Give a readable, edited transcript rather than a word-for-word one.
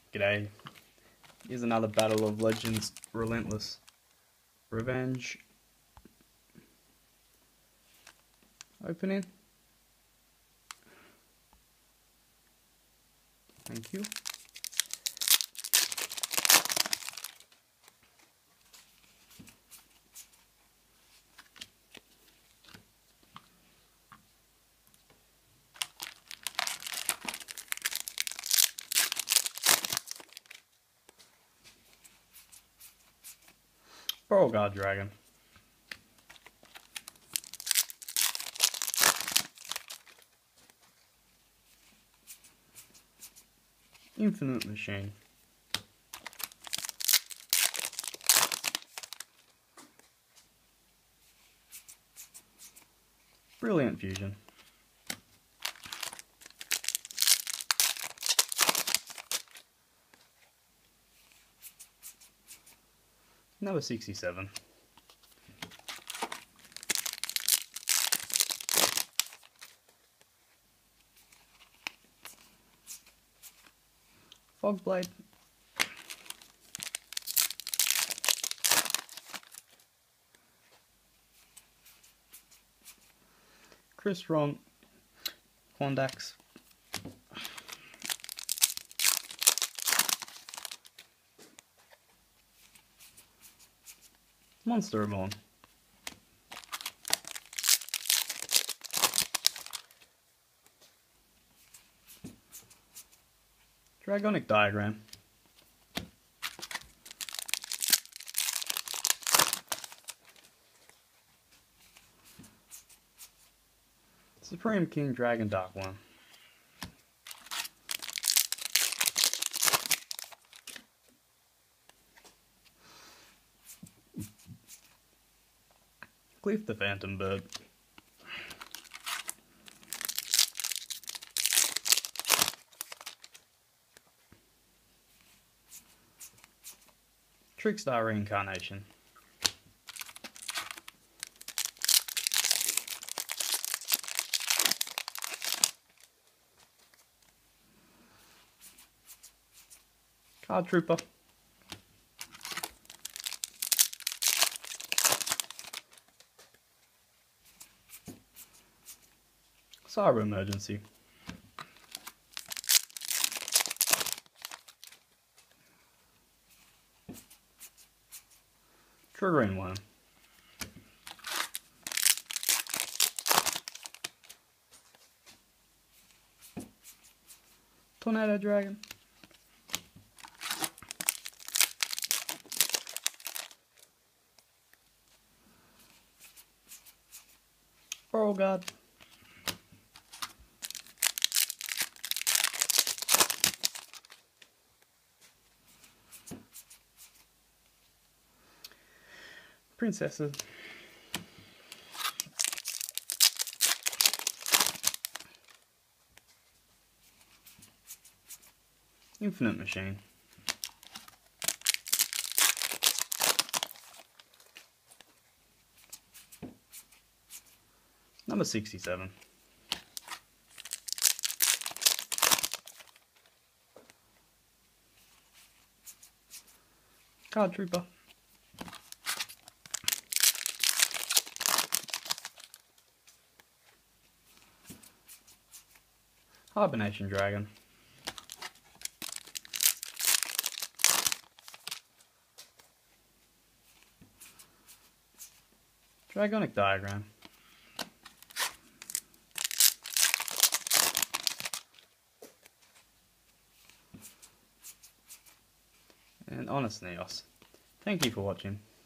G'day. Here's another Battle of Legends Relentless Revenge opening. Thank you. Beauregard Dragon. Infinite Machine. Brilliant Fusion. Number 67. Fogblade. Chris Ron. Quandax. Monster Reborn. Dragonic Diagram. Supreme King Dragon Dark One. Cliff the Phantom Bird. Trickstar Reincarnation. Card Trooper. Cyber Emergency. Triggering Worm. Tornado Dragon. Beauregard. Princesses. Infinite Machine. Number 67. Card Trooper. Hibernation Dragon. Dragonic Diagram. And Honest Neos. Thank you for watching.